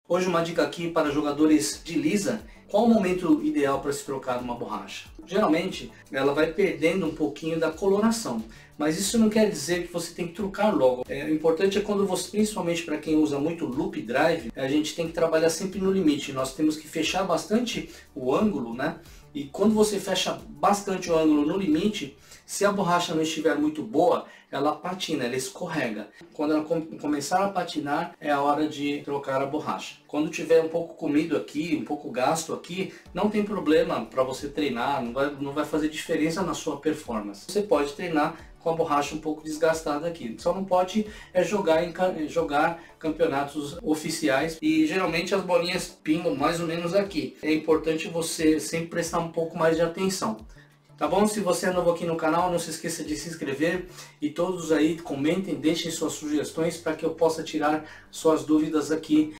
Hoje uma dica aqui para jogadores de lisa. Qual o momento ideal para se trocar uma borracha? Geralmente ela vai perdendo um pouquinho da coloração, mas isso não quer dizer que você tem que trocar logo. O importante é quando você, principalmente para quem usa muito loop drive, a gente tem que trabalhar sempre no limite. Nós temos que fechar bastante o ângulo, né? E quando você fecha bastante o ângulo no limite, se a borracha não estiver muito boa, ela patina, ela escorrega. Quando ela começar a patinar, é a hora de trocar a borracha. Quando tiver um pouco comido aqui, um pouco gasto aqui, não tem problema para você treinar, não vai fazer diferença na sua performance. Você pode treinar com a borracha um pouco desgastada aqui. Só não pode jogar campeonatos oficiais e geralmente as bolinhas pingam mais ou menos aqui. É importante você sempre prestar um pouco mais de atenção. Tá bom? Se você é novo aqui no canal, não se esqueça de se inscrever e todos aí comentem, deixem suas sugestões para que eu possa tirar suas dúvidas aqui